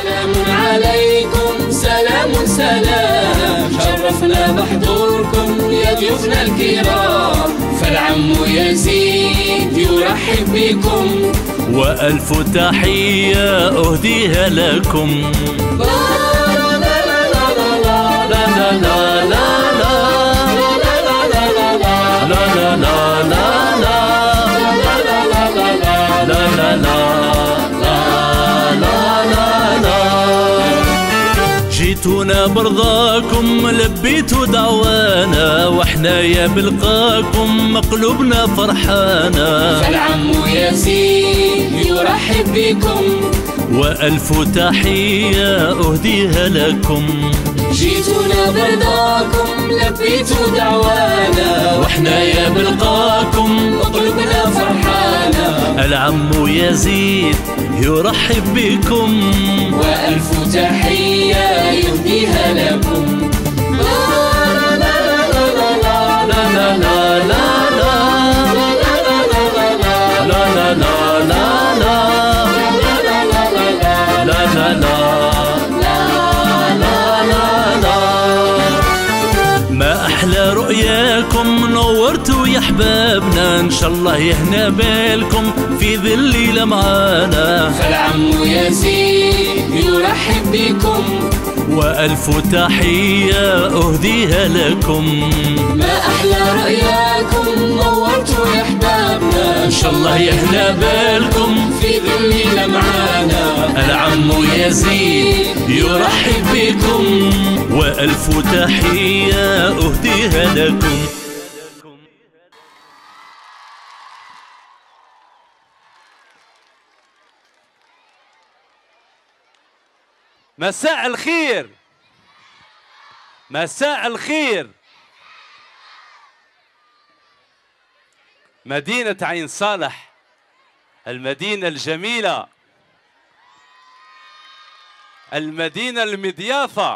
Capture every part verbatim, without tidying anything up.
سلام عليكم سلام سلام، شرفنا بحضوركم يا ضيوفنا الكرام، فالعم يزيد يرحب بكم وألف تحية أهديها لكم. لا لا لا لا لا لا لا لا لا لا لا. جيتونا برضاكم لبيتوا دعوانا، واحنا يا بلقاكم قلوبنا فرحانة، فالعم يزيد يرحب بكم وألف تحية أهديها لكم. جيتونا برضاكم لبيتوا دعوانا، واحنا يا بلقاكم قلوبنا فرحانة، العم يزيد يرحب بكم وألف تحية يهديها لكم. لا لا لا لا لا لا لا لا لا لا لا لا. ما أحلى رؤياكم نورتوا يا أحبابنا، إن شاء الله يهنا بالكم في ذي الليلة معانا، فالعم يزيد يرحب بكم وألف تحية أهديها لكم. ما أحلى رؤياكم نورتوا يا أحبابنا، إن شاء الله يهنا بالكم في ذي الليلة معانا، العم يزيد يرحب بكم وألف تحية أهديها لكم. مساء الخير، مساء الخير. مدينة عين صالح، المدينة الجميلة، المدينة المضيافة.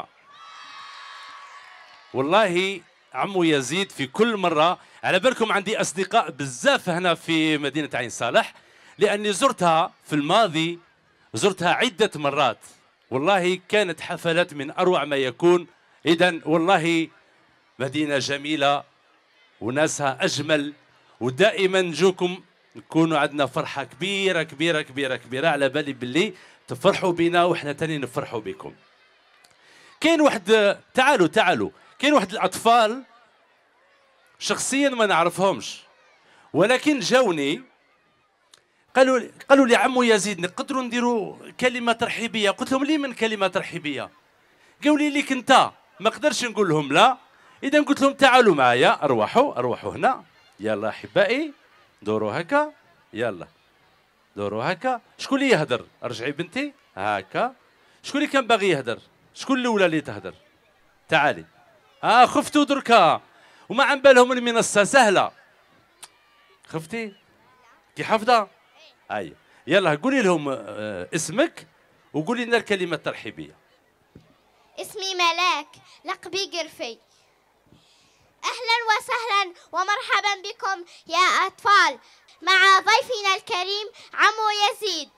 والله عمو يزيد في كل مرة، على بالكم عندي أصدقاء بزاف هنا في مدينة عين صالح، لأني زرتها في الماضي، زرتها عدة مرات، والله كانت حفلات من أروع ما يكون. إذن والله مدينة جميلة وناسها أجمل، ودائما نجوكم نكونوا عندنا فرحة كبيرة كبيرة كبيرة كبيرة، على بالي باللي تفرحوا بنا وإحنا تاني نفرحوا بكم. كاين واحد، تعالوا تعالوا، كاين واحد الأطفال شخصيا ما نعرفهمش، ولكن جاوني قالوا لي قالوا لي عمو يزيد نقدروا نديروا كلمة ترحيبية. قلت لهم لي من كلمة ترحيبية؟ قالوا لي ليك أنت. ما قدرش نقول لهم لا، إذا قلت لهم تعالوا معايا، أروحوا أروحوا هنا، يلا أحبائي دوروا هكا، يلا دوروا هكا. شكون اللي يهدر؟ ارجعي بنتي هكا. شكون اللي كان باغي يهدر؟ شكون الاولى اللي تهدر؟ تعالي. اه خفتوا دركا وما عن بالهم المنصه سهله. خفتي؟ كي حافظه؟ اي يلا قولي لهم آه اسمك وقولي لنا الكلمه الترحيبيه. اسمي ملاك، لقبي قرفي. اهلا وسهلا ومرحبا بكم يا اطفال مع ضيفنا الكريم عمو يزيد.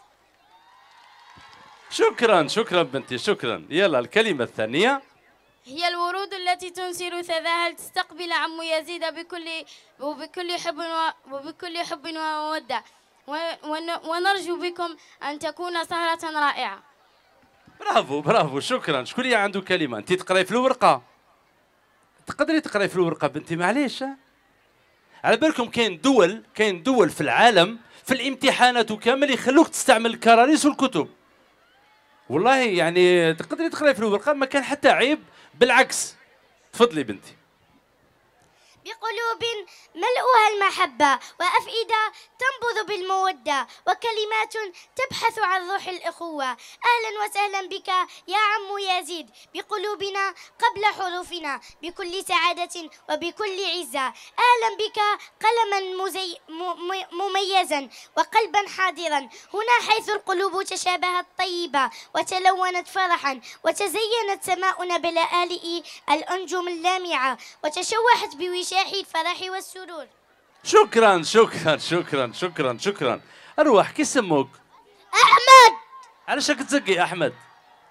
شكرا شكرا بنتي شكرا. يلا الكلمة الثانية. هي الورود التي تنسر ثداها لتستقبل عمو يزيد بكل وبكل حب وبكل حب ومودة، ونرجو بكم أن تكون سهرة رائعة. برافو برافو شكرا. شكون اللي عنده كلمة؟ أنت تقراي في الورقة، تقدري تقراي في الورقة بنتي معليش. على بالكم كاين دول كاين دول في العالم في الامتحانات وكامل يخلوك تستعمل الكراريس والكتب. والله يعني تقدري تقراي في الورقة، ما كان حتى عيب، بالعكس. تفضلي بنتي. بقلوب ملؤها المحبة وأفئدة تنبض بالمودة وكلمات تبحث عن روح الأخوة. أهلا وسهلا بك يا عمو يزيد، بقلوبنا قبل حروفنا، بكل سعادة وبكل عزة. أهلا بك قلما مزي مميزا وقلبا حاضرا، هنا حيث القلوب تشابهت طيبة وتلونت فرحا، وتزينت سماؤنا بلآلئ الأنجم اللامعة، وتشوحت بوشاح الفرح والسرور. شكرا شكرا شكرا شكرا شكرا. اروح كي سموك؟ احمد. علاش راك تزقي احمد؟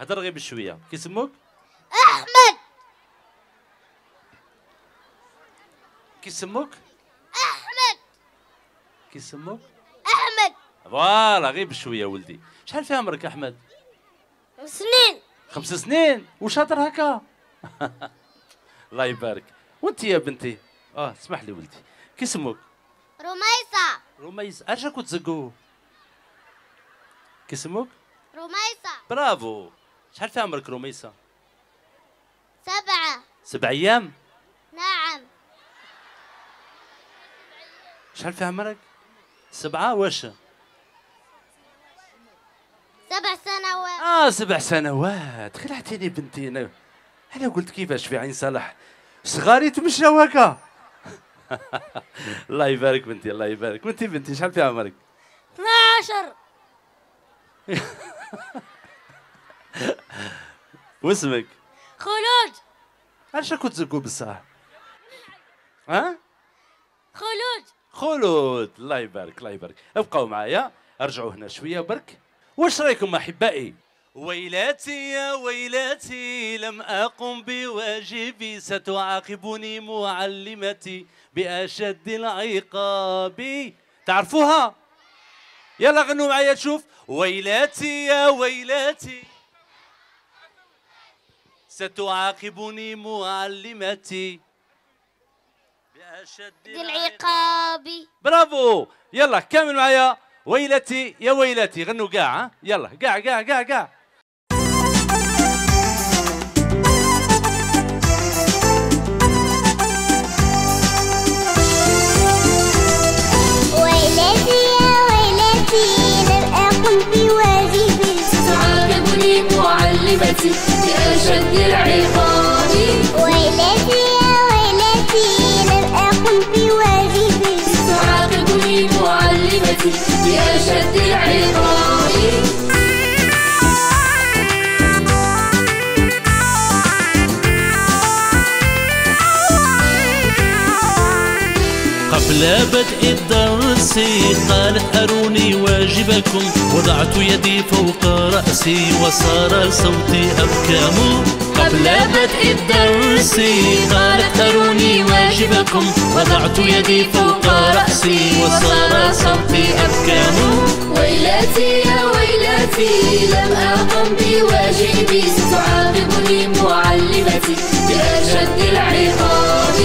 هدر غير بشويه. كيسموك؟ أحمد. كيسموك؟ أحمد. كيسموك؟ أحمد. فوالا غير بشويه ولدي. شحال في عمرك احمد؟ سنين. خمس سنين وشاطر هكا. الله يبارك. وانت يا بنتي؟ اه اسمح لي ولدي. كيسموك؟ رميصة. رميس. ارجع كنت تزقوه. كيسموك؟ رميصة. برافو. شحال في عمرك رميسة؟ سبعة. سبع ايام؟ نعم. شحال في عمرك؟ سبعة واش؟ سبع سنوات. اه سبع سنوات. خلعتيني بنتي. انا انا قلت كيفاش في عين صالح صغاري تمشاو هكا. الله يبارك بنتي الله يبارك. وانت بنتي شحال في عمرك؟ اثنا عشر. واسمك؟ خلود. علاش كنت تزقوا بصح؟ ها؟ خلود. خلود. الله يبارك الله يبارك. ابقوا معايا ارجعوا هنا شويه برك. واش رايكم احبائي؟ ويلاتي يا ويلاتي لم أقم بواجبي ستعاقبني معلمتي بأشد العقاب. تعرفوها؟ يلا غنوا معايا تشوف. ويلاتي يا ويلاتي ستعاقبني معلمتي بأشد العقاب. برافو. يلا كامل معايا. ويلتي يا ويلتي. غنوا قاع. يلا قاع قاع قاع قاع. ويلتي يا ويلتي لم أقم بواجبي ستعاقبني معلمتي بأشد العقاب. ويلتي يا ويلتي لم أقم بواجبي ستعاقبني معلمتي بأشد العقاب. قبل بدء الدرس قالت أروني واجبكم وضعت يدي فوق رأسي وصار صوتي أبكام. قبل بدء الدرس قالت أروني واجبكم وضعت يدي فوق رأسي وصار صوتي أبكام. ويلاتي يا ويلاتي لم أقم بواجبي ستعاقبني معلمتي بأشد العقاب.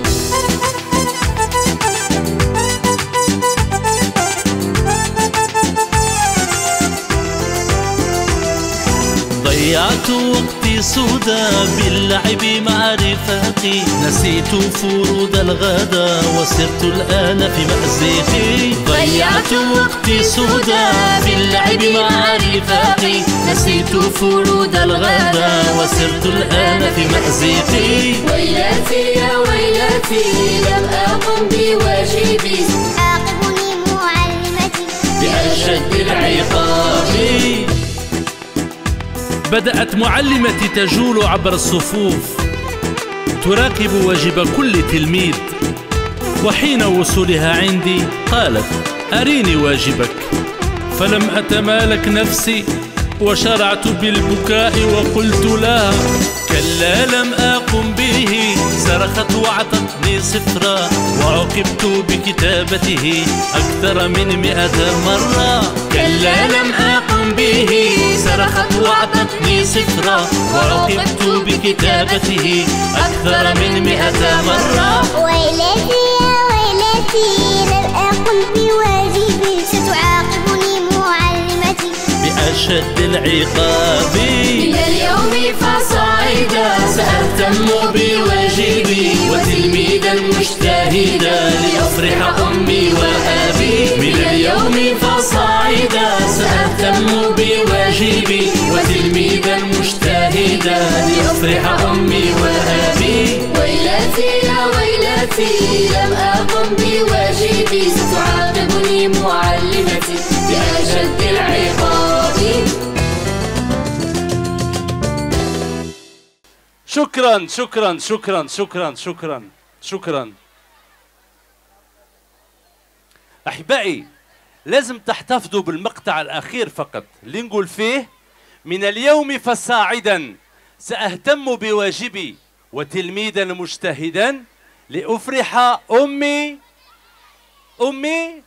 ضيعت وقتي سودا باللعب مع رفاقي نسيت فروض الغدا وصرت الآن في مأزقي. ضيعت وقتي سودا باللعب مع رفاقي نسيت فروض الغدا وصرت الآن في مأزقي. ويلاتي يا ويلاتي لم أقم بواجبي تعاقبني معلمتي بأشد العقاب. بدأت معلمتي تجول عبر الصفوف تراقب واجب كل تلميذ، وحين وصولها عندي قالت: أريني واجبك. فلم أتمالك نفسي وشرعت بالبكاء وقلت لها: كلا لم أقم به. صرخت وأعطتني صفرا وعوقبت بكتابته أكثر من مئة مرة. كلا لم أقم به. صرخت وأعطتني صفرا وعوقبت بكتابته أكثر من مئة مرة. ويلتي يا ويلتي لم أقم بواجبي ستعاقبني معلمتي بأشد العقاب. من اليوم فصاعدا سأهتم بواجبي وتلميذا مجتهدا لأفرح أمي وأبي. من اليوم فصاعدا سأهتم بواجبي وتلميذا مجتهدا لأفرح أمي وأبي. ويلاتي يا ويلاتي لم أقم بواجبي ستعاقبني معلمتي بأشد العقاب. شكرا شكرا شكرا شكرا شكرا شكرا. أحبائي لازم تحتفظوا بالمقطع الأخير فقط اللي نقول فيه: من اليوم فصاعدا سأهتم بواجبي وتلميذا مجتهدا لأفرح أمي أمي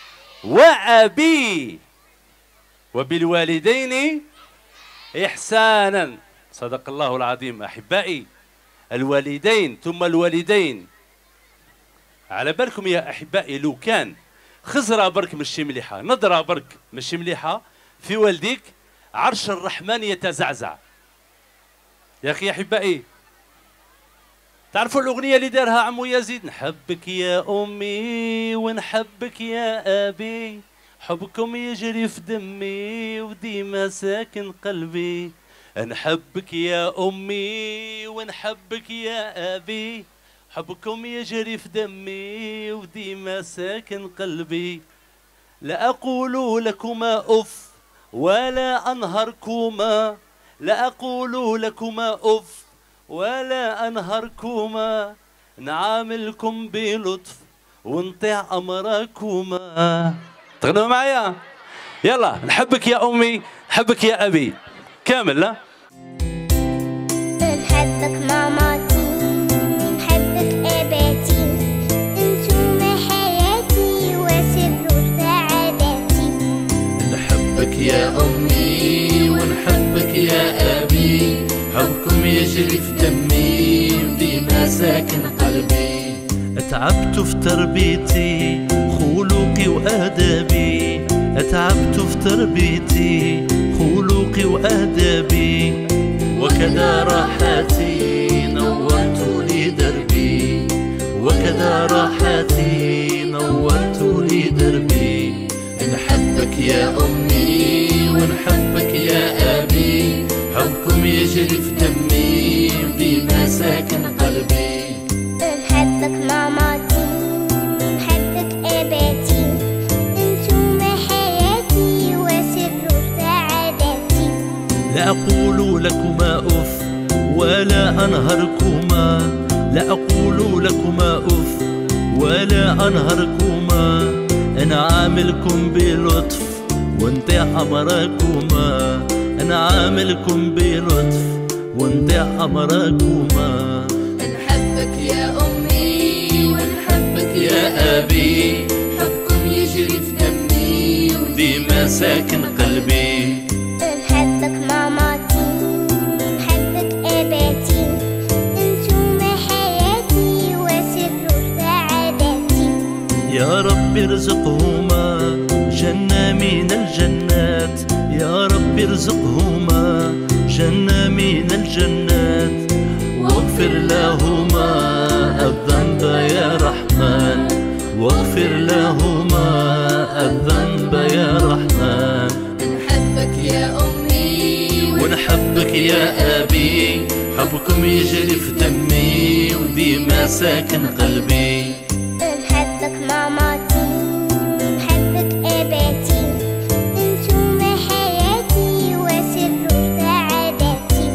وأبي وبالوالدين إحسانا. صدق الله العظيم. أحبائي، الوالدين ثم الوالدين، على بالكم يا أحبائي لو كان خزرة برك مشي مليحة، نظرة برك مشي مليحة في والديك، عرش الرحمن يتزعزع. يا أخي يا أحبائي، تعرفوا الأغنية اللي دارها عمو يزيد؟ نحبك يا أمي ونحبك يا أبي، حبكم يجري في دمي وديما ساكن قلبي. نحبك يا أمي ونحبك يا أبي، حبكم يجري في دمي وديما ساكن قلبي. لا أقول لكما أف ولا أنهركما، لا أقول لكما أف ولا أنهركما، نعاملكم بلطف ونطيع أمركما. تغنوا معايا؟ يلا. نحبك يا أمي، نحبك يا أبي، كامل. لا نحبك ماماتي، نحبك أباتي، انتم حياتي وسر سعادتي. نحبك يا أمي ونحبك يا أبي، حبكم يجري في دمي وديما ساكن قلبي. تعبت في تربيتي خلقي وآدابي، تعبت في تربيتي خلقي وآدابي، وكذا راحتي نورت لي دربي، وكذا راحتي نورت لي دربي. نحبك يا أمي ونحبك يا أبي، حبكم يجري في دمي وديما ساكن قلبي. نحبك ماماتي، نحبك أباتي، انتم حياتي وسر سعادتي. لا أقول لكما أف ولا أنهركما، لا أقول لكما أف ولا أنهركما، أنا عاملكم بلطف ونطيع أمركما، أنا عاملكم بلطف ونطيع أمركما. نحبك يا أمي ونحبك يا أبي، حبكم يجري في دمي وديما ساكن قلبي. نحبك ماماتي، نحبك أباتي، انتم حياتي وسر سعادتي. يا رب ارزقهما جنة من الجنات، يا رب ارزقهما جنة من الجنات، واغفر لهما الذنب يا رحمن، واغفر لهما الذنب يا رحمن. نحبك يا أمي ونحبك يا أبي، حبكم يجري في دمي وديما ساكن قلبي. نحبك ماماتي، نحبك أباتي، انتم حياتي وسر سعادتي.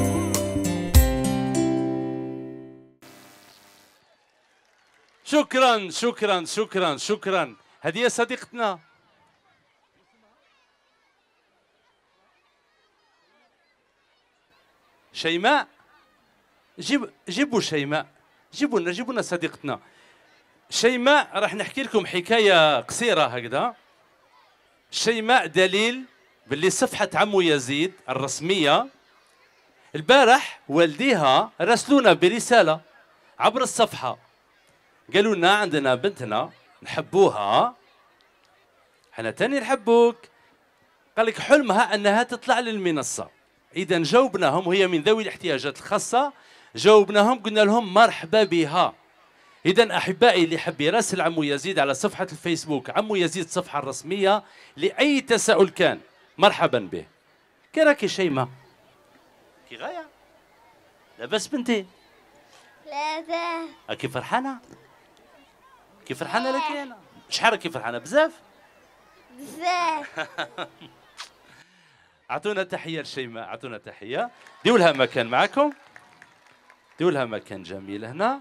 شكرا شكرا شكرا شكرا. هذه صديقتنا شيماء. جيب جيبوا شيماء، جيبوا لنا جيبوا لنا صديقتنا شيماء. راح نحكي لكم حكايه قصيره هكذا. شيماء دليل باللي صفحه عمو يزيد الرسميه البارح والديها راسلونا برساله عبر الصفحه، قالوا لنا عندنا بنتنا نحبوها، احنا تاني نحبوك. قال لك حلمها انها تطلع للمنصه. اذا جاوبناهم، وهي من ذوي الاحتياجات الخاصه، جاوبناهم قلنا لهم مرحبا بها. اذا احبائي اللي حب يراسل عمو يزيد على صفحه الفيسبوك عمو يزيد الصفحه الرسميه لاي تساؤل كان مرحبا به. كي راكي شيماء؟ كي غايه؟ لاباس بنتي؟ لاباس. كي فرحانه؟ كي فرحانه لك انا؟ شحال كي فرحانه؟ بزاف؟ بزاف. اعطونا تحيه لشيماء، اعطونا تحيه. ديوا لها مكان معكم، ديوا لها مكان جميل هنا.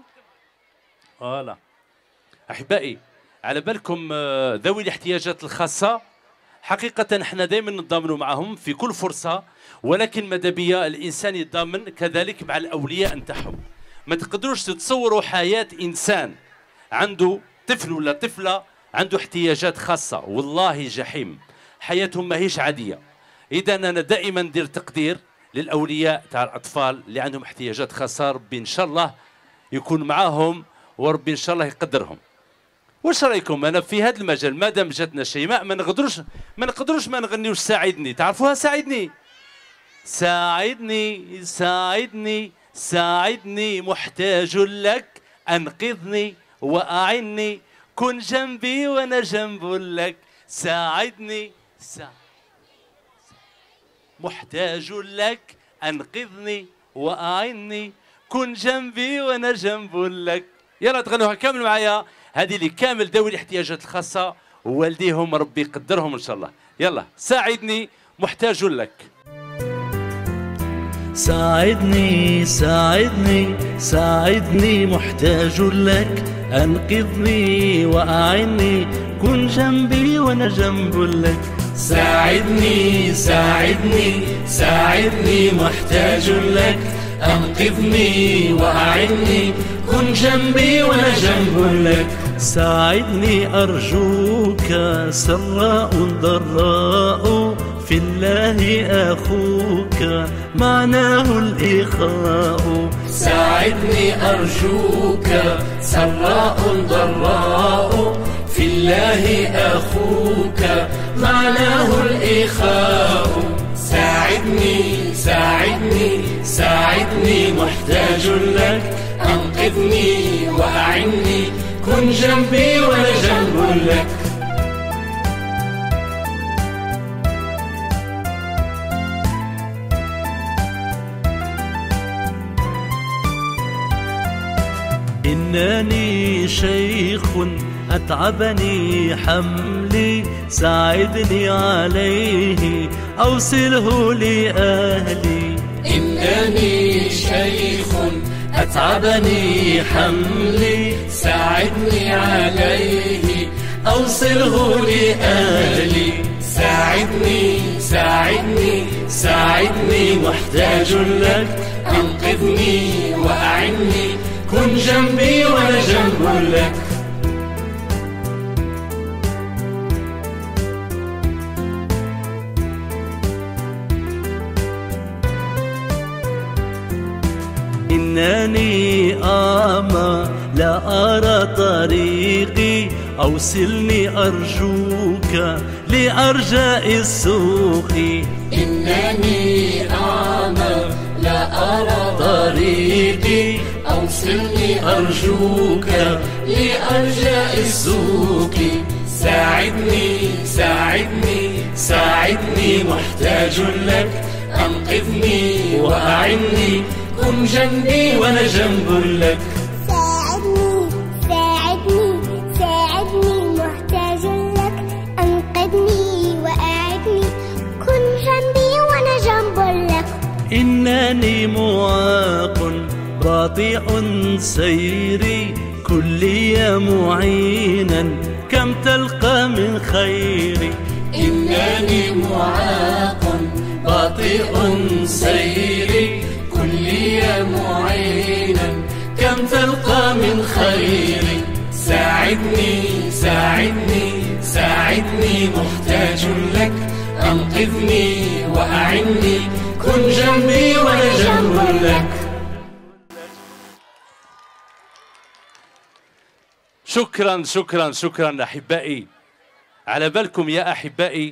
فوالا احبائي، على بالكم ذوي الاحتياجات الخاصه حقيقة احنا دائما نتضامنوا معهم في كل فرصة، ولكن ماذا بيا الإنسان يتضامن كذلك مع الأولياء نتاعهم. ما تقدروش تتصوروا حياة إنسان عنده طفل ولا طفلة عنده احتياجات خاصة، والله جحيم، حياتهم ماهيش عادية. إذا أنا دائما ندير تقدير للأولياء تاع الأطفال اللي عندهم احتياجات خاصة، ربي إن شاء الله يكون معاهم وربي إن شاء الله يقدرهم. واش رايكم؟ انا في هذا المجال مادام جاتنا شيماء ما نقدروش ما نقدروش ما نغنيوش ساعدني. تعرفوها ساعدني؟ ساعدني ساعدني ساعدني محتاج لك، انقذني واعني، كن جنبي وانا جنب لك. ساعدني سا... محتاج لك، انقذني واعني، كن جنبي وانا جنب لك. يلا تغنوها كامل معايا، هذه اللي كامل ذوي الاحتياجات الخاصة ووالديهم ربي يقدرهم إن شاء الله. يلا ساعدني محتاج لك. ساعدني ساعدني ساعدني محتاج لك، أنقذني وأعني، كن جنبي وأنا جنب لك. ساعدني ساعدني ساعدني محتاج لك، أنقذني وأعني، كن جنبي وأنا جنب لك. ساعدني أرجوك سراء ضراء، في الله أخوك معناه الإخاء. ساعدني أرجوك سراء ضراء، في الله أخوك معناه الإخاء. ساعدني ساعدني ساعدني محتاج لك، أنقذني وأعني، كن جنبي وأنا جنب لك. إنني شيخ أتعبني حملي، ساعدني عليه أوصله لأهلي. إنني شيخ أتعبني حملي، ساعدني عليه أوصله لأهلي. ساعدني ساعدني ساعدني محتاج لك، أنقذني وأعني، كن جنبي وأنا جنب لك. إنني أعمى لا أرى طريقي، أوصلني أرجوك لأرجاء السوق. إنني أعمى لا أرى طريقي، أوصلني أرجوك لأرجاء السوق. ساعدني ساعدني ساعدني محتاج لك، أنقذني وأعني، كن جنبي وأنا جنب لك. ساعدني ساعدني ساعدني محتاج لك، أنقذني وأعدني، كن جنبي وأنا جنب لك. إنني معاق باطئ سيري، كلي معينا، كم تلقى من خيري. إنني معاق باطئ سيري، كلي معينا، كم تلقى من خيري. ساعدني ساعدني ساعدني محتاج لك، أنقذني وأعني، كن جنبي وأنا جنب لك. شكرا شكرا شكرا أحبائي. على بالكم يا أحبائي،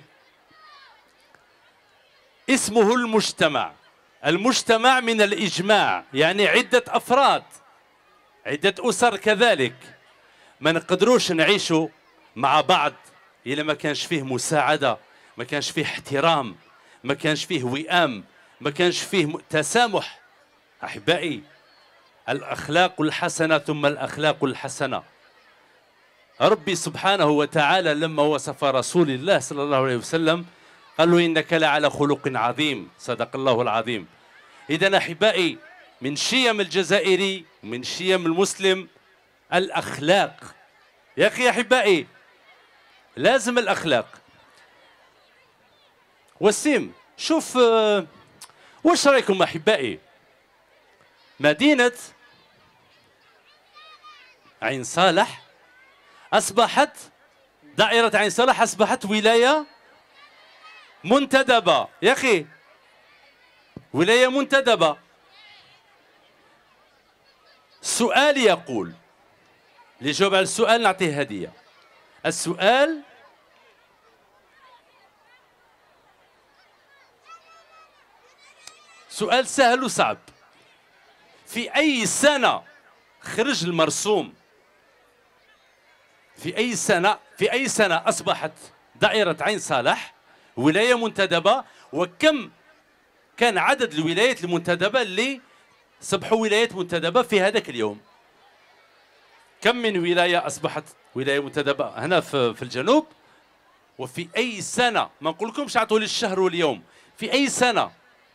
اسمه المجتمع. المجتمع من الإجماع، يعني عدة أفراد، عدة أسر كذلك. ما نقدروش نعيشوا مع بعض إلا ما كانش فيه مساعدة، ما كانش فيه احترام، ما كانش فيه وئام، ما كانش فيه تسامح. أحبائي، الأخلاق الحسنة ثم الأخلاق الحسنة. ربي سبحانه وتعالى لما وصف رسول الله صلى الله عليه وسلم قال له إنك لعلى خلق عظيم، صدق الله العظيم. إذن أحبائي، من شيم الجزائري ومن شيم المسلم الأخلاق. يا أخي أحبائي، لازم الأخلاق. وسيم شوف آه، واش رايكم احبائي؟ مدينة عين صالح اصبحت دائرة عين صالح اصبحت ولاية منتدبة يا اخي، ولاية منتدبة. السؤال يقول، اللي يجاوب على السؤال نعطيه هدية. السؤال سؤال سهل وصعب. في أي سنة خرج المرسوم؟ في أي سنة في أي سنة أصبحت دائرة عين صالح ولاية منتدبة؟ وكم كان عدد الولايات المنتدبة اللي صبحوا ولايات منتدبة في هذاك اليوم؟ كم من ولاية أصبحت ولاية منتدبة هنا في, في الجنوب؟ وفي أي سنة؟ ما نقولكمش اعطوا لي الشهر واليوم، في أي سنة؟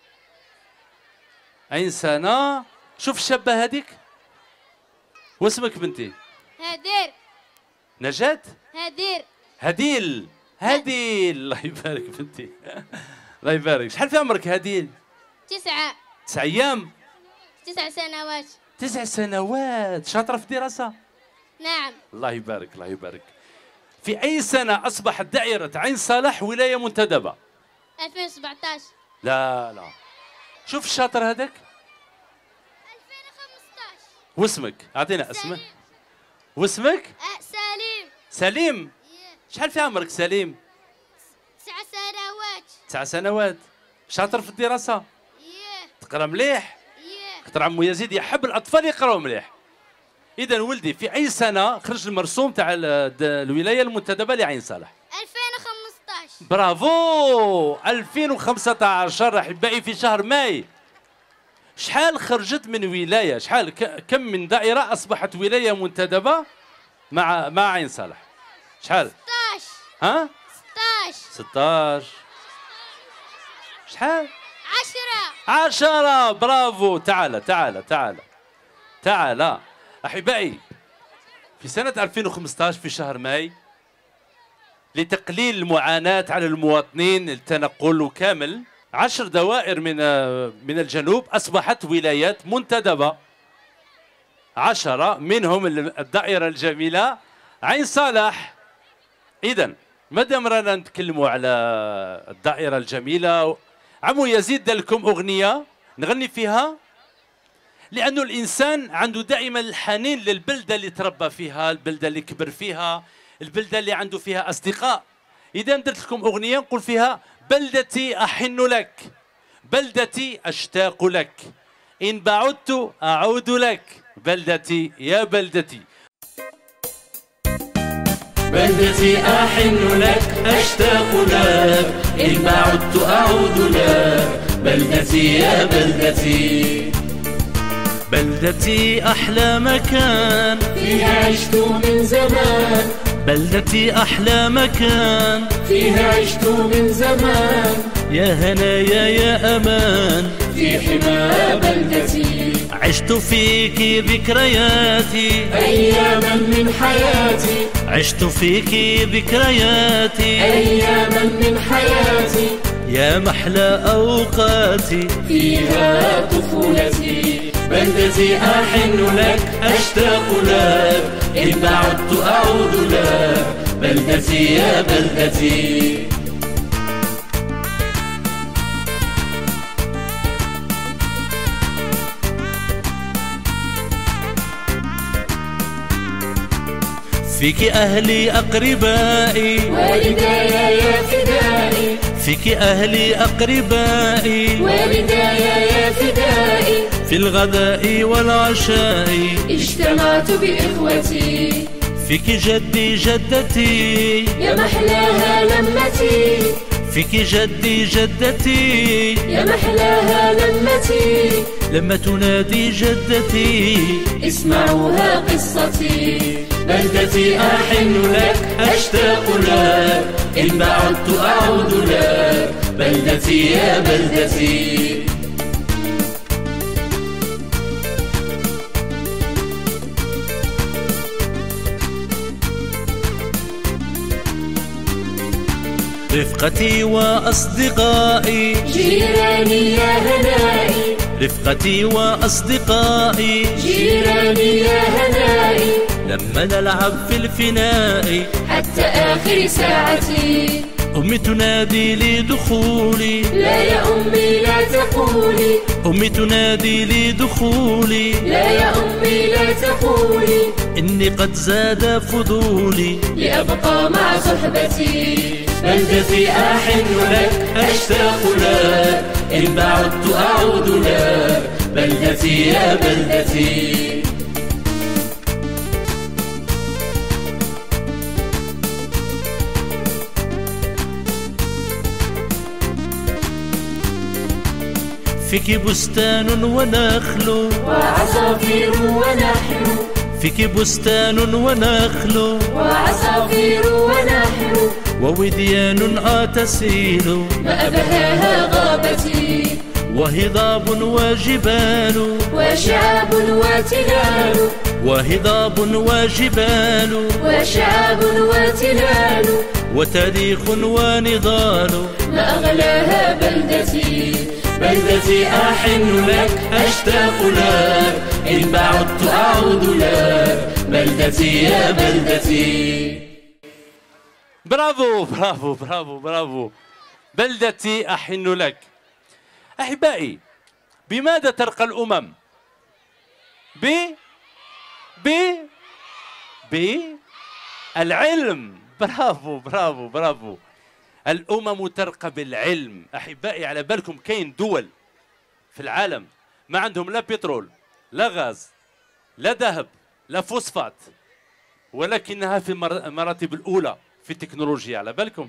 أي سنة؟ شوف الشابة هذيك، واسمك بنتي؟ هدير. نجاة؟ هدير. هديل. هديل الله يبارك بنتي. الله يبارك. شحال في عمرك هديل؟ تسعة. تسع أيام؟ تسع سنوات. تسع سنوات. شاطرة في الدراسة؟ نعم. الله يبارك الله يبارك. في أي سنة أصبحت دائرة عين صالح ولاية منتدبة؟ ألفين وسبعطاش. لا لا. شوف الشاطر هذاك. ألفين وخمسطاش. واسمك؟ أعطينا اسمك. واسمك؟ أه سليم. سليم. شحال في عمرك سليم؟ تسع سنوات. تسع سنوات. شاطر في الدراسة؟ يه. تقرا مليح؟ يه. خاطر عمو يزيد يحب الأطفال يقراوا مليح. إذا ولدي في أي سنة خرج المرسوم تاع الولاية المنتدبة لعين صالح؟ ألفين وخمسطاش. برافو. ألفين وخمسة عشر أحبائي في شهر ماي. شحال خرجت من ولاية؟ شحال كم من دائرة أصبحت ولاية منتدبة مع مع عين صالح؟ شحال؟ ستاش. ها؟ ستاش. ستاش. شحال؟ عشرة. عشرة. برافو. تعال تعال تعال تعال أحبائي. في سنة ألفين وخمسطاش في شهر ماي، لتقليل المعاناة على المواطنين التنقل كامل، عشر دوائر من من الجنوب أصبحت ولايات منتدبة. عشرة منهم الدائرة الجميلة عين صالح. إذا مادام رانا نتكلموا على الدائرة الجميلة، عمو يزيد دار لكم أغنية نغني فيها، لأنه الإنسان عنده دائما الحنين للبلدة اللي تربى فيها، البلدة اللي كبر فيها، البلدة اللي عنده فيها أصدقاء. إذا درت لكم أغنية نقول فيها: بلدتي أحن لك، بلدتي أشتاق لك، إن بعدت أعود لك، بلدتي يا بلدتي. بلدتي أحن لك أشتاق لك، إن بعدت أعود لك، بلدتي يا بلدتي. بلدتي أحلى مكان فيها عشت من زمان، بلدتي أحلى مكان فيها عشت من زمان، يا هنايا يا أمان في حمى بلدتي، عشت فيك ذكرياتي أياما من حياتي، عشت فيك ذكرياتي أياما من حياتي، يا محلى أوقاتي فيها طفولتي. بلدتي أحن لك أشتاق لك، إن بعدت أعود لك، بلدتي يا بلدتي. فيك أهلي أقربائي، والدايا يا فدائي، فيك أهلي أقربائي، والدايا يا فدائي، في الغداء والعشاء اجتمعت بإخوتي، فيك جدي جدتي، يا محلاها لمتي، فيك جدي جدتي، يا محلاها لمتي، لما تنادي جدتي اسمعوها قصتي. بلدتي أحن لك أشتاق لك، إن بعدت أعود لك، بلدتي يا بلدتي. رفق رفقتي وأصدقائي جيراني يا هنائي رفقتي وأصدقائي جيراني يا هنائي لما نلعب في الفناء حتى آخر ساعتي أمي تنادي لي دخولي لا يا أمي لا تقولي أمي تنادي لي دخولي لا يا أمي لا تقولي إني قد زاد فضولي لأبقى مع صحبتي بلدتي أحن لك أشتاق لك إن بعدت أعود لك بلدتي يا بلدتي فيك بستان ونخل وعصافير ونحر فيك بستان ونخل وعصافير ونحر ووديان آتسيل ما أبهاها غابتي وهضاب وجبال وشعاب وتلال وهضاب وجبال وشعاب وتلال وتاريخ ونضال ما أغلاها بلدتي بلدتي أحن لك أشتاق لك إن بعدت أعود لك بلدتي يا بلدتي. برافو برافو برافو برافو. بلدتي أحن لك. أحبائي، بماذا ترقى الأمم؟ ب ب ب العلم. برافو برافو برافو. الأمم ترقى بالعلم. أحبائي، على بالكم كاين دول في العالم ما عندهم لا بترول لا غاز لا ذهب لا فوسفات، ولكنها في المراتب الأولى في التكنولوجيا. على بالكم؟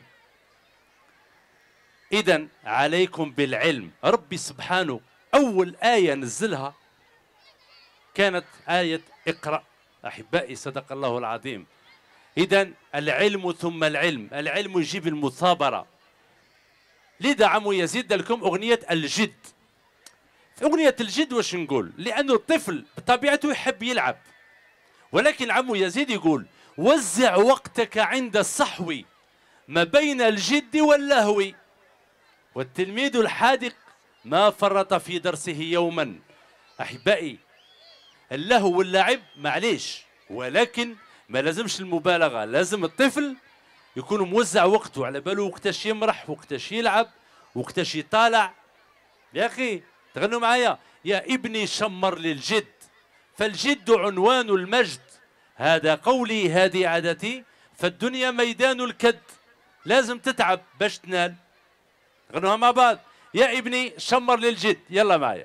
إذن عليكم بالعلم. ربي سبحانه أول آية نزلها كانت آية اقرأ. أحبائي، صدق الله العظيم. إذن العلم ثم العلم. العلم يجيب المثابرة. لذا عمو يزيد لكم أغنية الجد. في أغنية الجد واش نقول؟ لأنه الطفل بطبيعته يحب يلعب، ولكن عمو يزيد يقول وزع وقتك عند الصحو ما بين الجد واللهو، والتلميذ الحاذق ما فرط في درسه يوما. أحبائي، اللهو واللعب معليش، ولكن ما لازمش المبالغة. لازم الطفل يكون موزع وقته، على باله وقتاش يمرح وقتاش يلعب وقتاش يطالع. يا أخي تغنوا معايا: يا ابني شمر للجد فالجد عنوان المجد، هذا قولي هذه عادتي فالدنيا ميدان الكد. لازم تتعب باش تنال. غنوها مع بعض: يا ابني شمر للجد. يلا معايا: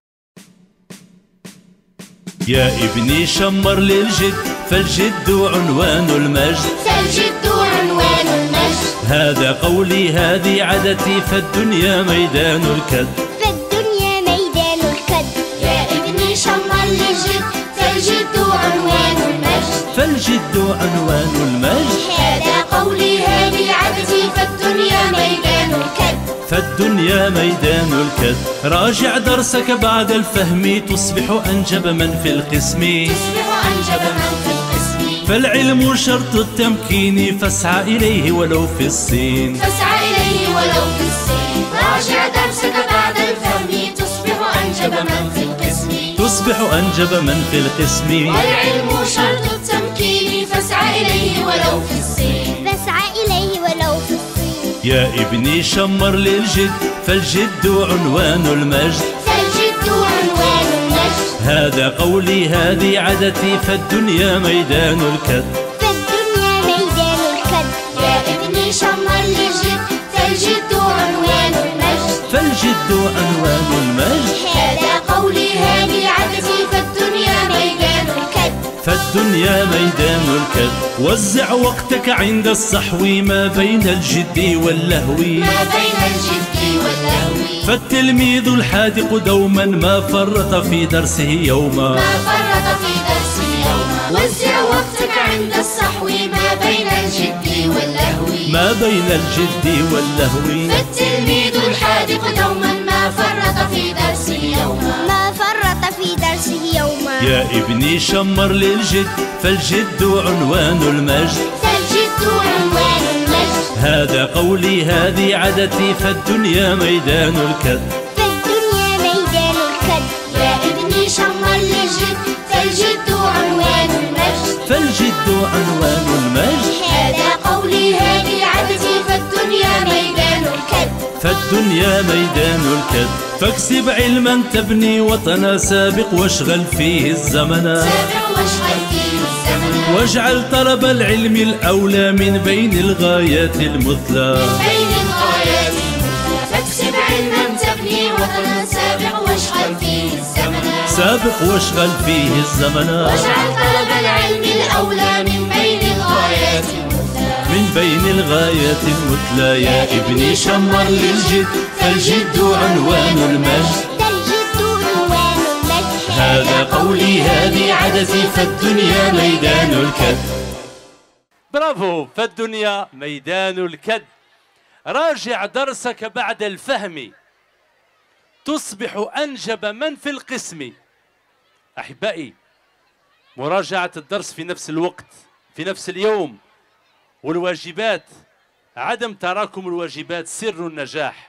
يا ابني شمر للجد فالجد عنوان المجد، فالجد عنوان المجد، هذا قولي هذه عادتي فالدنيا ميدان الكد، فالدنيا ميدان الكد. يا ابني شمر للجد فالجد عنوان المجد، فالجد عنوان المجد، هذا قولي هذه عادتي فالدنيا ميدان الكد، فالدنيا ميدان الكد. راجع درسك بعد الفهم تصبح أنجب من في القسم، تصبح أنجب من في القسم، فالعلم شرط التمكين فاسعى إليه ولو في الصين، فاسعى إليه ولو في الصين. راجع درسك بعد الفهم تصبح أنجب من في القسم، تصبح أنجب من في القسم، والعلم شرط التمكين فاسعى إليه ولو في الصين، فاسعى إليه ولو في الصين. يا ابني شمر للجد فالجد عنوان المجد، فالجد عنوان المجد، هذا قولي هذه عادتي فالدنيا ميدان الكد، فالدنيا ميدان الكد. يا ابني شمر للجد فالجد عنوان المجد، فالجد عنوان المجد، هذا قولي هذه عادتي فالدنيا ميدان الكد، فالدنيا ميدان الكد. وزع وقتك عند الصحو ما بين الجد واللهو، ما بين الجد واللهو، فالتلميذ الحاذق دوما ما فرط في درسه يوما، ما فرط في درسه يوما. وزع وقتك عند الصحو ما بين الجد واللهو، ما بين الجد واللهو، فالتلميذ الحاذق دوما ما فرط في درسه يوما، ما فرط في درسه يوما. يا ابني شمر للجد فالجد عنوان المجد، فالجد عنوان المجد، هذا قولي هذه عادتي، فالدنيا ميدان الكد. فالدنيا ميدان الكد. يا ابني شمر للجد، فالجد عنوان المجد. فالجد عنوان المجد. هذا قولي هذه عادتي، فالدنيا ميدان الكد. فالدنيا ميدان الكد. فاكسب علما تبني وطنا، سابق واشغل فيه الزمن. سابق واشغل فيه الزمن. واجعل طلب العلم الأولى من بين الغايات المثلى. بين الغايات المثلى. فاكسب علما تبني وطنا، سابق واشغل فيه الزمن. سابق واشغل فيه الزمن. واجعل طلب العلم الأولى من بين الغايات المثلى. من بين الغايات المثلى. يا ابني شمر للجد، فالجد عنوان المجد. فالجد عنوان المجد. هذا قولي هذه عادتي، فالدنيا ميدان الكد. برافو. فالدنيا ميدان الكد. راجع درسك بعد الفهم، تصبح أنجب من في القسم. أحبائي، مراجعة الدرس في نفس الوقت في نفس اليوم، والواجبات، عدم تراكم الواجبات سر النجاح.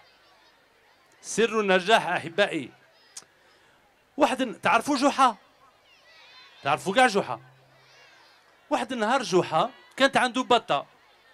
سر النجاح أحبائي. واحد تعرفوا جحا؟ تعرفوا كاع جحا؟ واحد النهار جحا كانت عنده بطة،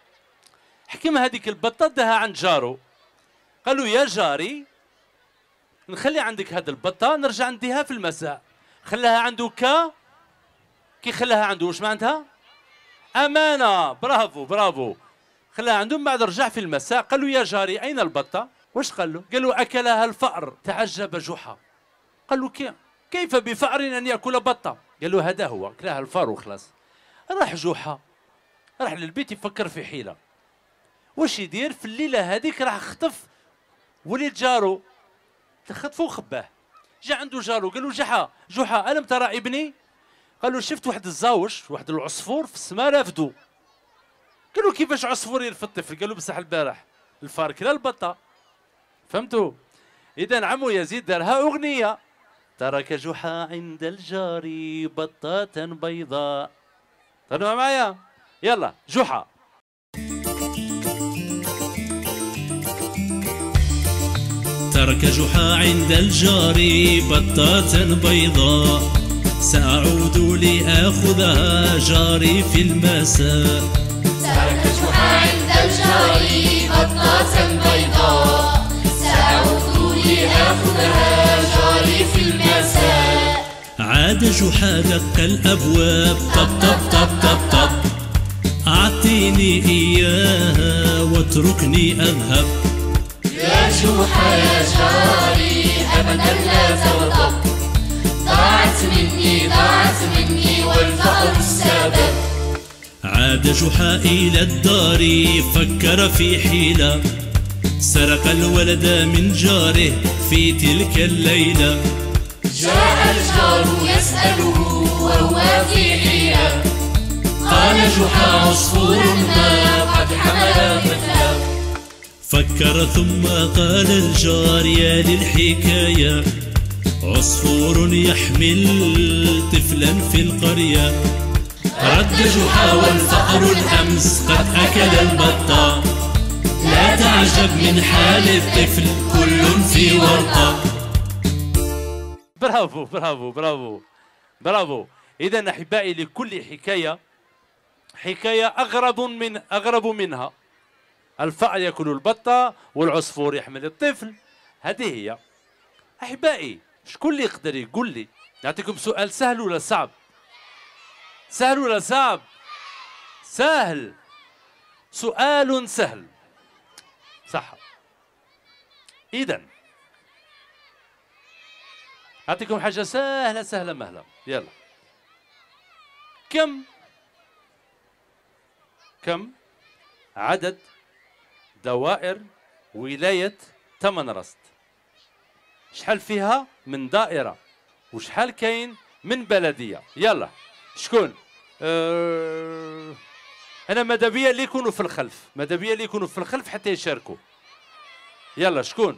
حكم هذيك البطة داها عند جارو، قال له يا جاري نخلي عندك هذه البطة، نرجع نديها في المساء. خلاها عنده كا كي خلاها عنده واش معناتها؟ أمانة. برافو برافو. خلاها عنده، من بعد رجع في المساء قال له يا جاري أين البطة؟ واش قال له؟ قال له أكلها الفأر. تعجب جحا، قال له كي كيف بفأر أن يأكل بطة؟ قال له هذا هو، أكلها الفأر وخلاص. راح جحا راح للبيت يفكر في حيلة، واش يدير في الليلة هذيك؟ راح خطف وليد جارو، خطفه وخباه. جا عنده جارو قال له جحا جحا ألم ترى ابني؟ قال له شفت واحد الزاوج، واحد العصفور في السماء رافدو. قال له كيفاش عصفور يرفد الطفل؟ قال له بصح البارح الفار كلا البطة. فهمتوا؟ إذا عمو يزيد دارها أغنية. ترك جحا عند الجار بطة بيضاء. تنوع معايا؟ يلا جحا. ترك جحا عند الجار بطة بيضاء، سأعود لآخذها جاري في المساء. ترك جحا عند الجار بطة بيضاء، سأعود لآخذها جاري في المساء. عاد جحا دق الأبواب، طب طب طب طب طب، أعطيني إياها واتركني أذهب. يا جحا يا جاري أبدا لا تغضب، ضاعت مني ضاعت مني والفقر السبب. عاد جحا إلى الدار فكر في حيلة، سرق الولد من جاره في تلك الليلة. جاء الجار يسأله وهو في حيرة، قال جحا عصفور ما قد حمل طفلا. فكر ثم قال الجار يا للحكاية، عصفور يحمل طفلا في القرية. رد جحا والفقر الأمس قد أكل البطة، لا تعجب من حال الطفل كل في ورطة. برافو برافو برافو برافو. إذا أحبائي، لكل حكاية حكاية أغرب من أغرب منها. الفأر يأكل البطة والعصفور يحمل الطفل، هذه هي. أحبائي، شكون اللي يقدر يقول لي؟ نعطيكم سؤال سهل ولا صعب؟ سهل ولا صعب؟ سهل. سؤال سهل، صح. إذا أعطيكم حاجة سهلة سهلة مهلة. يلا، كم كم عدد دوائر ولاية تمنرست؟ شحال فيها من دائرة وشحال كاين من بلدية؟ يلا شكون؟ أه... أنا ماذا بيا اللي يكونوا في الخلف، ماذا بيا اللي يكونوا في الخلف حتى يشاركوا. يلا شكون؟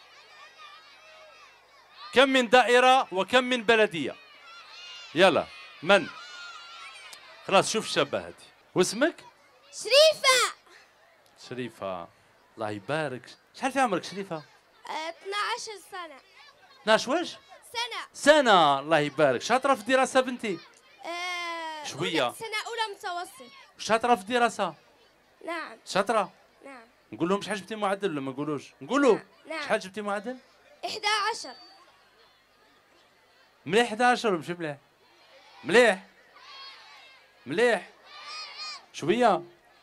كم من دائرة وكم من بلدية؟ يلا من؟ خلاص شوف الشابة هذه، واسمك؟ شريفة. شريفه الله يبارك. شحال في عمرك شريفه؟ اثناعش سنة. اثناش واش؟ سنة. سنه. الله يبارك. شاطره في الدراسه بنتي؟ آه شويه. سنة أولى متوسط. شاطره في الدراسه؟ نعم. شاطره؟ نعم. نقول لهم شحال جبتي معدل ولا ما نقولوش؟ نقولوا نعم. شحال جبتي معدل؟ إحدى عشر. مليح إحدى عشر ولا مش مليح؟ مليح مليح شويه.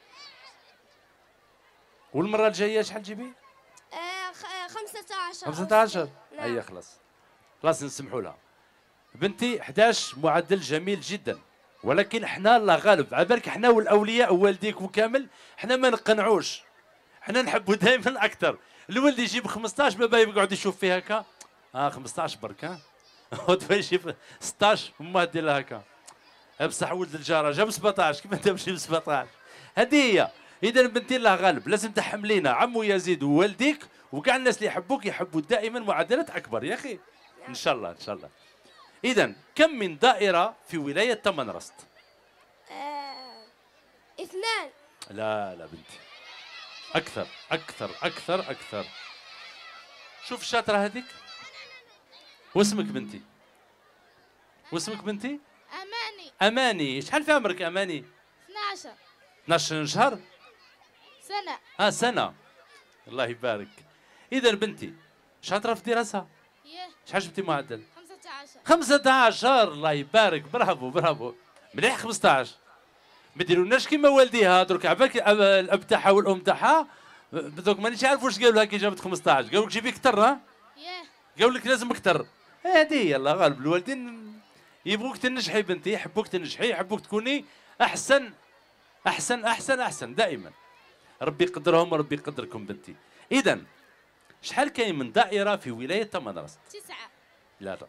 والمره الجايه شحال تجيبي؟ آه خ- خمسة عشر. خمسة عشر. نعم. هيا خلاص خلاص نسمحوا لها. بنتي إحدى عشر معدل جميل جدا، ولكن احنا الله غالب. على بالك احنا والاولياء ووالديك وكامل احنا ما نقنعوش، احنا نحبوا دائما اكثر. الولد يجيب خمسطاش بابا يقعد يشوف فيه هكا، اه خمسطاش برك ها ودابا يجيب ستطاش وما دير لها هكا. بصح ولد الجاره جاب سبعطاش كيف انت تمشي ب سبعطاش. هذه هي. اذا بنتي الله غالب لازم تحملينا عمو يزيد ووالديك وكاع الناس اللي يحبوك يحبوا دائما معدلات اكبر يا اخي. ان شاء الله ان شاء الله. اذا كم من دائره في ولايه تمنرست؟ آه اثنان. لا لا بنتي اكثر اكثر اكثر اكثر. شوف الشاطره هذيك. واسمك بنتي؟ واسمك بنتي؟ أماني. اماني. شحال في عمرك اماني؟ اثناشر اثناش شهر؟ سنة. اه سنه. الله يبارك. اذا بنتي شاطره في الدراسه؟ يه. شحال جبتي معدل؟ خمسة عشر. خمسة عشر. الله يبارك. برافو برافو مليح. خمسطاش. ما ديروناش كيما والديها درك عباك الاب تاعها والام تاعها دوك مانيش عارف واش قالوا لها كي جابت خمسطاش. قالوا لك جيبي كثر ها؟ يه. قالوا لك لازم كثر. هذه هي الله غالب. الوالدين يبغوك تنجحي بنتي، يحبوك تنجحي، يحبوك تكوني احسن احسن احسن احسن دائما. ربي يقدرهم وربي يقدركم بنتي. اذا شحال كاين من دائره في ولايه تمنرست؟ تسعة. لا لا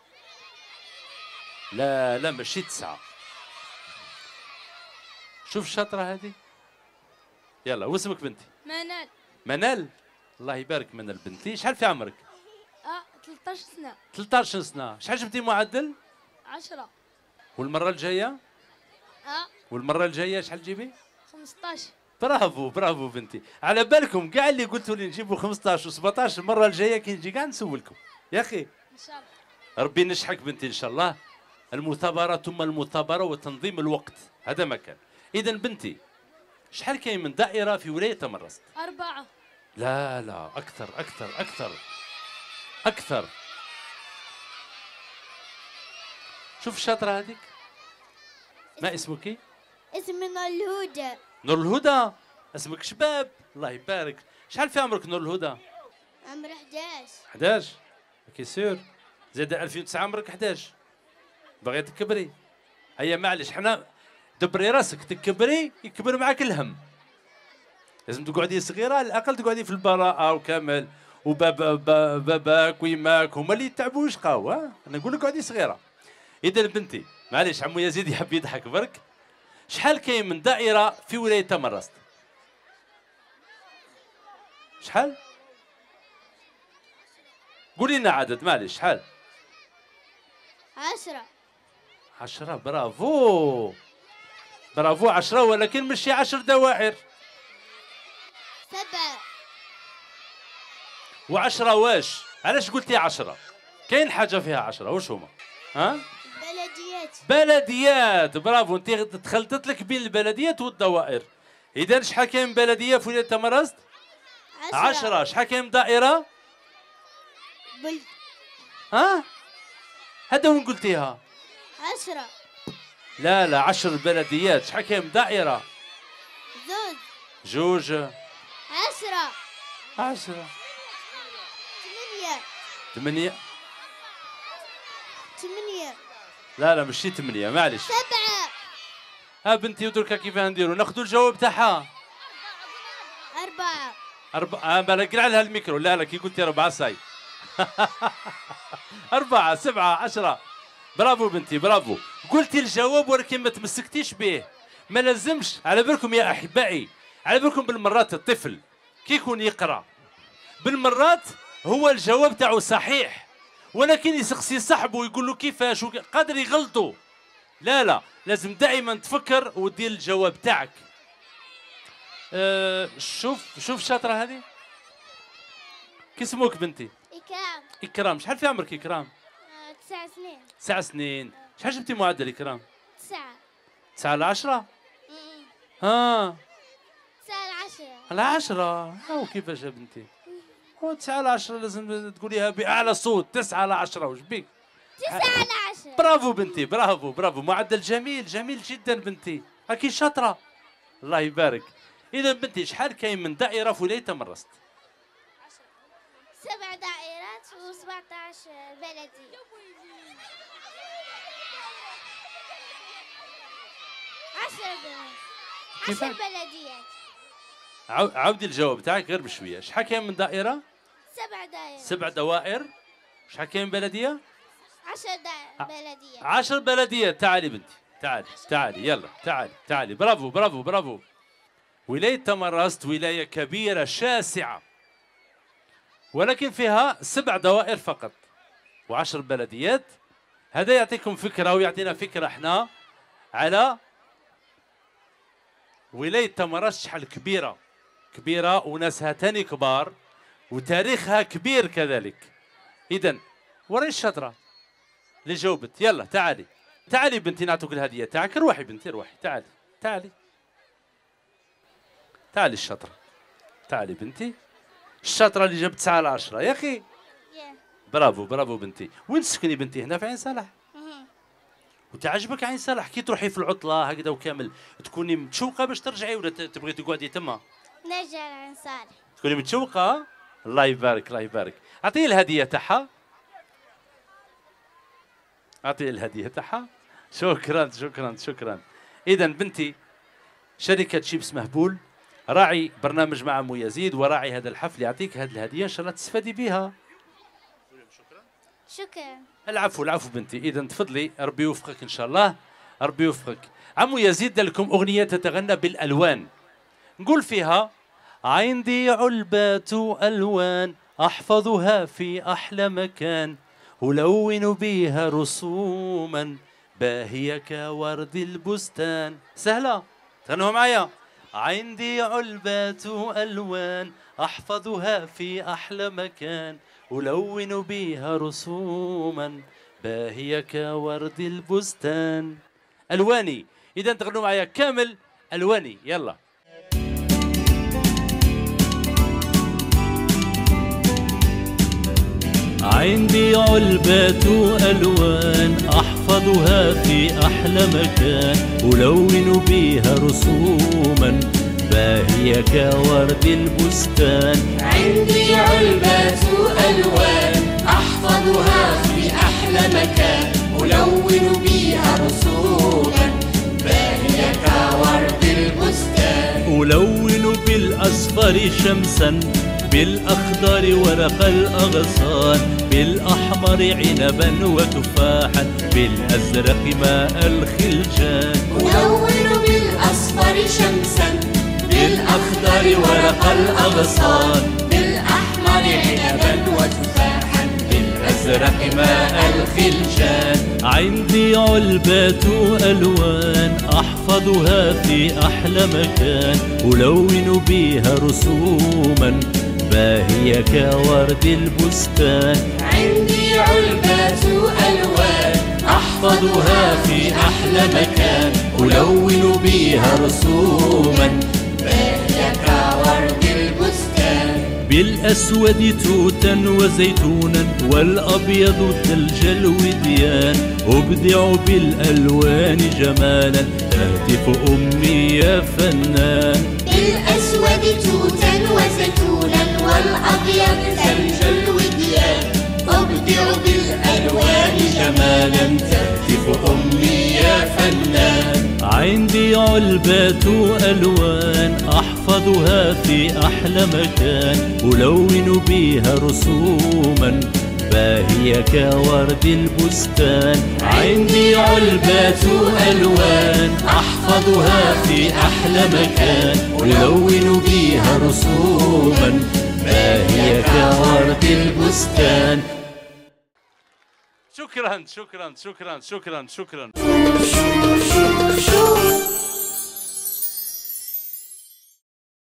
لا لا ماشي تسعه. شوف الشاطره هذه. يلا واسمك بنتي؟ منال. منال. الله يبارك منال بنتي. شحال في عمرك؟ اه ثلاثة عشر سنة. ثلاثطاش سنه. شحال جبتي معدل؟ عشرة. والمره الجايه؟ اه والمره الجايه شحال تجيبي؟ خمسطاش. برافو برافو بنتي. على بالكم كاع اللي قلتوا لي نجيبوا خمسطاش و17 المره الجايه كي نجي كاع نسولكم يا اخي. ان شاء الله. ربي ينجحك بنتي ان شاء الله. المثابره ثم المثابره وتنظيم الوقت هذا ما كان. اذا بنتي شحال كاين من دائره في ولايه تمنرست؟ أربعة. لا لا اكثر اكثر اكثر اكثر. شوف الشاطره هذيك. ما اسمك؟ اسمنا الهدى. نور الهدى. اسمك شباب. الله يبارك. شحال في عمرك نور الهدى؟ عمري احداش. احداش. كي سور. زاد ألفين وتسعة عمرك احداش. باغي تكبري. هيا معليش حنا دبري راسك تكبري يكبر معك الهم. لازم تقعدي صغيره على الاقل تقعدي في البراءه وكامل وبابا باباك ويماك هما اللي يتعبوا ويشقاو. ها انا نقول لك اقعدي صغيره. اذا بنتي معليش عمو يزيد يحب يضحك برك. شحال كاين من دائره في ولايه تمنرست؟ شحال؟ قولي لنا عدد معليش شحال؟ عشرة. عشرة. برافو برافو عشرة، ولكن ماشي عشر دوائر. سبعة. وعشرة واش؟ علاش قلتي عشرة؟ كاين حاجة فيها عشرة واش هما؟ ها؟ بلديات. بلديات. برافو انت تخلطت لك بين البلديات والدوائر. إذا شحال كاين بلدية في ولاية تمنرست؟ عشرة. شحال كاين دائرة؟ بل... ها؟ هذا وين قلتيها؟ عشرة. لا لا عشر بلديات. شحال كاين دائرة؟ زوج. جوج. عشرة. عشرة. ثمانية. ثمانية. ثمانية. لا لا ماشي ثمانية معليش. سبعة. ها بنتي ودركا كيف نديرو؟ ناخذوا الجواب تاعها. أربعة. أربعة. آه بالك قلع لها الميكرو. لا لا كي قلتي أربعة صاي. أربعة سبعة عشرة. برافو بنتي برافو. قلتي الجواب ولكن ما تمسكتيش به. ما لازمش على بالكم يا أحبائي، على بالكم بالمرات الطفل كي يكون يقرأ بالمرات هو الجواب تاعو صحيح، ولكن يسقسي صاحبه ويقول له كيفاش قادر يغلطوا. لا لا لازم دائما تفكر ودير الجواب تاعك. أه شوف شوف شاطرة هذه. كي اسمك بنتي؟ إكرام. إكرام. شحال في عمرك إكرام؟ آه، تسع سنين. تسع سنين. شحال جبتي معدل إكرام؟ تسعة. تسعة على عشرة؟ ها. تسعة العشرة. على عشرة. هاو كيفاش يا بنتي؟ هو تسعة على عشرة لازم تقوليها بأعلى صوت. تسعة على عشرة وش بيك؟ تسعة على عشرة. برافو بنتي، برافو برافو، معدل جميل جميل جدا بنتي، هاكي شاطرة. الله يبارك. إذا بنتي شحال كاين من دائرة في ولاية تمرست؟ سبع دائرات و17 بلدية. عشر بلديات. عشر بلديات. عو... عاودي الجواب تاعك غير بشوية. شحال كاين من دائرة؟ سبع دائرات. سبع دوائر. شحال كاين من بلدية؟ عشر دائرات بلديات. عشر بلديات. تعالي بنتي، تعالي تعالي يلا تعالي تعالي. برافو برافو برافو. ولاية تمرست ولاية كبيرة شاسعة، ولكن فيها سبع دوائر فقط وعشر بلديات. هذا يعطيكم فكرة ويعطينا فكرة احنا على ولاية تمرست شحال كبيرة كبيرة، وناسها تاني كبار، وتاريخها كبير كذلك. إذا وريني الشاطرة اللي جاوبت. يلا تعالي تعالي بنتي نعطوك الهدية تاعك. روحي بنتي روحي. تعالي تعالي تعالي الشاطرة. تعالي بنتي الشاطرة اللي جابت تسعة على عشرة يا أخي. برافو برافو بنتي. وين تسكني بنتي؟ هنا في عين صالح. وتعجبك عين صالح؟ كي تروحي في العطلة هكذا وكامل تكوني متشوقة باش ترجعي ولا تبغي تقعدي تما؟ نرجع لعين صالح. تكوني متشوقة؟ الله يبارك الله يبارك. أعطيه الهدية تاعها. أعطيه الهدية تاعها. شكرا شكرا شكرا. إذا بنتي شركة شيبس مهبول راعي برنامج مع عمو يزيد وراعي هذا الحفل يعطيك هذه الهدية إن شاء الله تستفادي بها. شكرا. العفو العفو بنتي. إذا تفضلي ربي يوفقك إن شاء الله. ربي يوفقك. عمو يزيد دار لكم أغنية تتغنى بالألوان، نقول فيها عندي علبة ألوان أحفظها في أحلى مكان ألون بها رسوما باهية كورد البستان. سهلة تغنوا معايا. عندي علبة ألوان أحفظها في أحلى مكان ألون بها رسوما باهية كورد البستان. ألواني. إذا تغنوا معايا كامل ألواني. يلا. عندي علبة ألوان أحفظها في أحلى مكان ألون بها رسوما باهية كورد البستان. عندي علبة ألوان أحفظها في أحلى مكان ألون بها رسوما باهية كورد البستان. ألون بالأصفر شمسا بالأخضر ورق الأغصان بالأحمر عنبا وتفاحا بالأزرق ماء الخلجان. ألون بالأصفر شمسا بالأخضر ورق الأغصان بالأحمر عنبا وتفاحا بالأزرق ماء الخلجان. عندي علبة ألوان أحفظها في أحلى مكان ألون بها رسوما باهية كورد البستان. عندي علبة ألوان أحفظها في أحلى مكان ألون بها رسوما باهية كورد البستان. بالأسود توتا وزيتونا والأبيض ثلج الوديان أبدع بالألوان جمالا تهتف أمي يا فنان. بالأسود توتا وزيتونا والأبيض ثلج الوديان أبدع بالألوان جمالا تهتف أمي يا فنان. عندي علبة ألوان أحفظها في أحلى مكان ألون بها رسوما باهية كورد البستان. عندي علبة ألوان أحفظها في أحلى مكان ألون بها رسوما باهية كورد البستان. شكرا شكرا شكرا شكرا شكرا. شو شو شو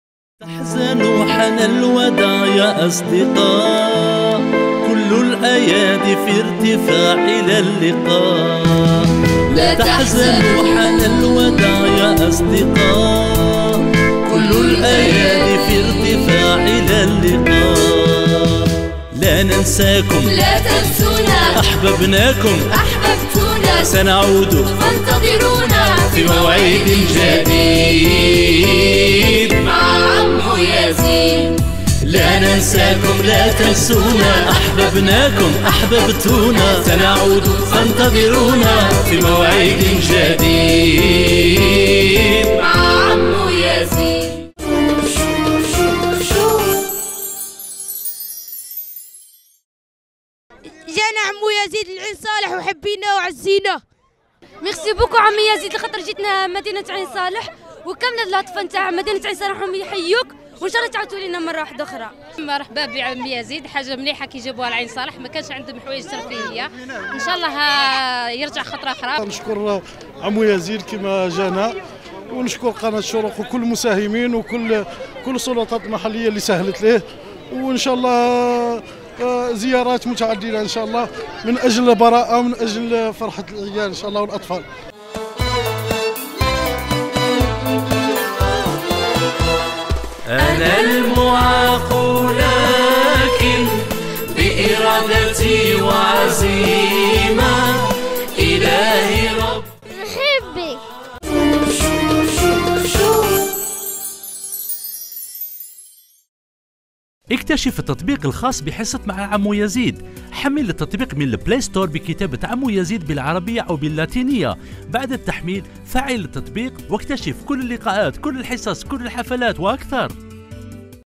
حان الوداع يا أصدقاء، كل الأيادي في ارتفاع إلى اللقاء. لا تحزنوا حان الوداع يا أصدقاء، كل الأيادي في ارتفاع إلى اللقاء. لا ننساكم لا تنسونا، أحببناكم أحببتونا، سنعود فانتظرونا في موعد جديد مع عمو يزيد. لا ننساكم لا تنسونا، أحببناكم أحببتونا، سنعود فانتظرونا في موعد جديد مع عمو يزيد. جانا عمو يزيد العين صالح وحبينا وعزينا. ميرسي بوكو عمي يزيد خاطر جيتنا مدينة عين صالح، وكامل الأطفال نتاع مدينة عين صالح هم يحيوك، وإن شاء الله تعاودوا لنا مرة واحدة أخرى. مرحبا بعمي يزيد، حاجة مليحة كي جابوها لعين صالح، ما كانش عندهم حوايج ترفيهية، إن شاء الله يرجع خطرة أخرى. نشكر عمو يزيد كما جانا، ونشكر قناة الشروق وكل المساهمين وكل كل السلطات المحلية اللي سهلت له، وإن شاء الله زيارات متعددة إن شاء الله من أجل البراءة ومن أجل فرحة العيال إن شاء الله والأطفال. أنا المعاق لكن بإرادتي وعزيمة إلهي رب نحبك. اكتشف التطبيق الخاص بحصة مع عمو يزيد. حمل التطبيق من البلاي ستور بكتابة عمو يزيد بالعربية أو باللاتينية. بعد التحميل فعل التطبيق واكتشف كل اللقاءات، كل الحصص، كل الحفلات وأكثر.